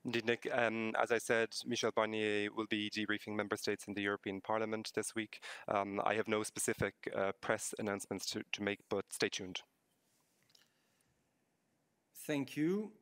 Indeed, Nick. As I said, Michel Barnier will be debriefing member states in the European Parliament this week. I have no specific press announcements to make, but stay tuned. Thank you.